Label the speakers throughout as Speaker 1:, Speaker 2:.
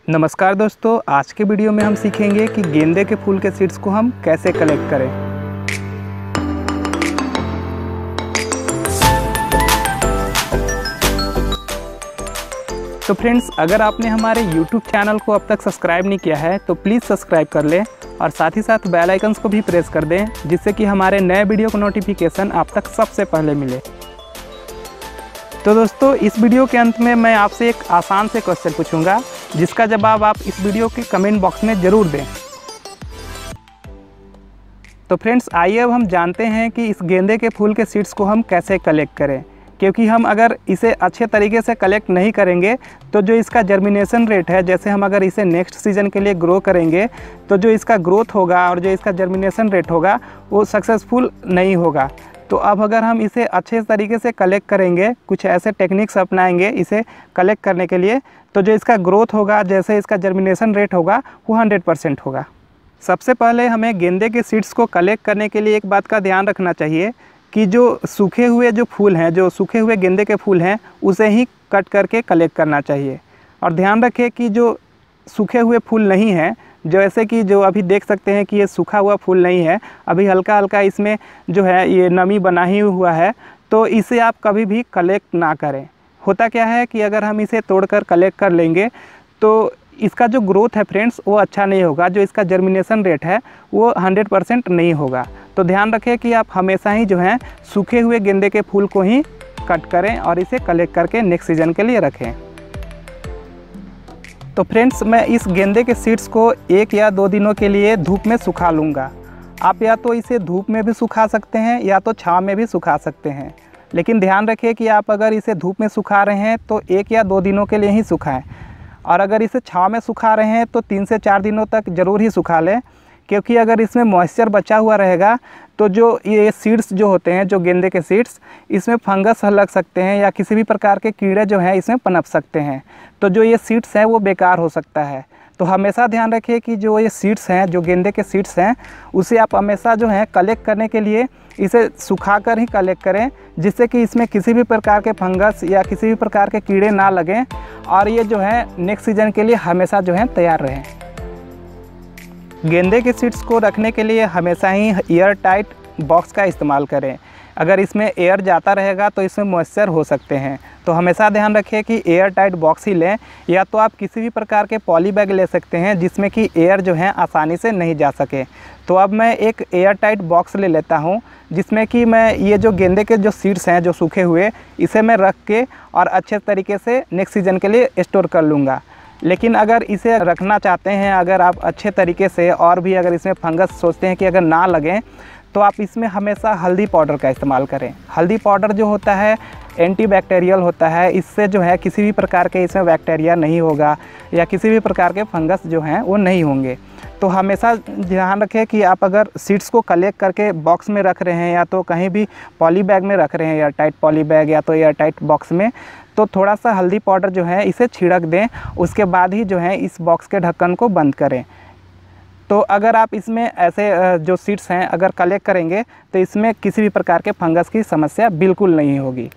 Speaker 1: नमस्कार दोस्तों, आज के वीडियो में हम सीखेंगे कि गेंदे के फूल के सीड्स को हम कैसे कलेक्ट करें। तो फ्रेंड्स, अगर आपने हमारे YouTube चैनल को अब तक सब्सक्राइब नहीं किया है तो प्लीज़ सब्सक्राइब कर लें और साथ ही साथ बेल आइकन्स को भी प्रेस कर दें, जिससे कि हमारे नए वीडियो का नोटिफिकेशन आप तक सबसे पहले मिले। तो दोस्तों, इस वीडियो के अंत में मैं आपसे एक आसान से क्वेश्चन पूछूंगा, जिसका जवाब आप इस वीडियो के कमेंट बॉक्स में ज़रूर दें। तो फ्रेंड्स, आइए अब हम जानते हैं कि इस गेंदे के फूल के सीड्स को हम कैसे कलेक्ट करें, क्योंकि हम अगर इसे अच्छे तरीके से कलेक्ट नहीं करेंगे तो जो इसका जर्मिनेशन रेट है, जैसे हम अगर इसे नेक्स्ट सीज़न के लिए ग्रो करेंगे तो जो इसका ग्रोथ होगा और जो इसका जर्मिनेशन रेट होगा वो सक्सेसफुल नहीं होगा। तो अब अगर हम इसे अच्छे तरीके से कलेक्ट करेंगे, कुछ ऐसे टेक्निक्स अपनाएंगे इसे कलेक्ट करने के लिए, तो जो इसका ग्रोथ होगा, जैसे इसका जर्मिनेशन रेट होगा, वो 100% होगा। सबसे पहले हमें गेंदे के सीड्स को कलेक्ट करने के लिए एक बात का ध्यान रखना चाहिए कि जो सूखे हुए जो फूल हैं, जो सूखे हुए गेंदे के फूल हैं, उसे ही कट करके कलेक्ट करना चाहिए। और ध्यान रखें कि जो सूखे हुए फूल नहीं हैं, जैसे कि जो अभी देख सकते हैं कि ये सूखा हुआ फूल नहीं है, अभी हल्का हल्का इसमें जो है ये नमी बना ही हुआ है, तो इसे आप कभी भी कलेक्ट ना करें। होता क्या है कि अगर हम इसे तोड़कर कलेक्ट कर लेंगे तो इसका जो ग्रोथ है फ्रेंड्स वो अच्छा नहीं होगा, जो इसका जर्मिनेशन रेट है वो 100% नहीं होगा। तो ध्यान रखें कि आप हमेशा ही जो है सूखे हुए गेंदे के फूल को ही कट करें और इसे कलेक्ट करके नेक्स्ट सीज़न के लिए रखें। तो फ्रेंड्स, मैं इस गेंदे के सीड्स को 1 या 2 दिनों के लिए धूप में सुखा लूँगा। आप या तो इसे धूप में भी सुखा सकते हैं या तो छाँव में भी सुखा सकते हैं, लेकिन ध्यान रखिए कि आप अगर इसे धूप में सुखा रहे हैं तो 1 या 2 दिनों के लिए ही सुखाएं, और अगर इसे छाँव में सुखा रहे हैं तो 3 से 4 दिनों तक ज़रूर ही सुखा लें, क्योंकि अगर इसमें मॉइस्चर बचा हुआ रहेगा तो जो ये सीड्स जो होते हैं, जो गेंदे के सीड्स, इसमें फंगस लग सकते हैं या किसी भी प्रकार के कीड़े जो हैं इसमें पनप सकते हैं। तो जो ये सीड्स हैं वो बेकार हो सकता है। तो हमेशा ध्यान रखिए कि जो ये सीड्स हैं, जो गेंदे के सीड्स हैं, उसे आप हमेशा जो है कलेक्ट करने के लिए इसे सुखाकर ही कलेक्ट करें, जिससे कि इसमें किसी भी प्रकार के फंगस या किसी भी प्रकार के कीड़े ना लगें और ये जो है नेक्स्ट सीज़न के लिए हमेशा जो है तैयार रहें। गेंदे के सीड्स को रखने के लिए हमेशा ही एयर टाइट बॉक्स का इस्तेमाल करें। अगर इसमें एयर जाता रहेगा तो इसमें मॉइस्चर हो सकते हैं, तो हमेशा ध्यान रखें कि एयर टाइट बॉक्स ही लें, या तो आप किसी भी प्रकार के पॉली बैग ले सकते हैं जिसमें कि एयर जो है आसानी से नहीं जा सके। तो अब मैं एक एयर टाइट बॉक्स ले लेता हूं, जिसमें कि मैं ये जो गेंदे के जो सीड्स हैं जो सूखे हुए, इसे मैं रख के और अच्छे तरीके से नेक्स्ट सीज़न के लिए स्टोर कर लूँगा। लेकिन अगर इसे रखना चाहते हैं, अगर आप अच्छे तरीके से, और भी अगर इसमें फंगस सोचते हैं कि अगर ना लगें, तो आप इसमें हमेशा हल्दी पाउडर का इस्तेमाल करें। हल्दी पाउडर जो होता है एंटीबैक्टीरियल होता है, इससे जो है किसी भी प्रकार के इसमें बैक्टीरिया नहीं होगा या किसी भी प्रकार के फंगस जो हैं वो नहीं होंगे। तो हमेशा ध्यान रखें कि आप अगर सीड्स को कलेक्ट करके बॉक्स में रख रहे हैं या तो कहीं भी पॉली बैग में रख रहे हैं, एयर टाइट पॉली बैग या तो एयर टाइट बॉक्स में, तो थोड़ा सा हल्दी पाउडर जो है इसे छिड़क दें, उसके बाद ही जो है इस बॉक्स के ढक्कन को बंद करें। तो अगर आप इसमें ऐसे जो सीड्स हैं अगर कलेक्ट करेंगे तो इसमें किसी भी प्रकार के फंगस की समस्या बिल्कुल नहीं होगी।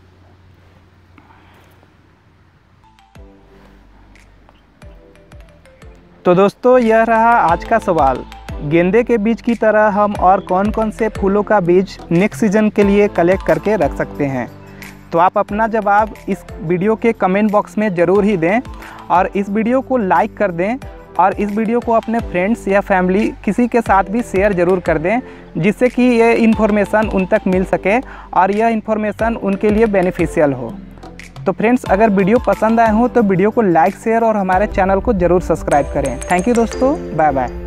Speaker 1: तो दोस्तों, यह रहा आज का सवाल। गेंदे के बीज की तरह हम और कौन कौन से फूलों का बीज नेक्स्ट सीज़न के लिए कलेक्ट करके रख सकते हैं? तो आप अपना जवाब इस वीडियो के कमेंट बॉक्स में ज़रूर ही दें और इस वीडियो को लाइक कर दें और इस वीडियो को अपने फ्रेंड्स या फैमिली किसी के साथ भी शेयर ज़रूर कर दें, जिससे कि ये इन्फॉर्मेशन उन तक मिल सके और यह इन्फॉर्मेशन उनके लिए बेनिफिशियल हो। तो फ्रेंड्स, अगर वीडियो पसंद आए हो तो वीडियो को लाइक, शेयर और हमारे चैनल को ज़रूर सब्सक्राइब करें। थैंक यू दोस्तों, बाय बाय।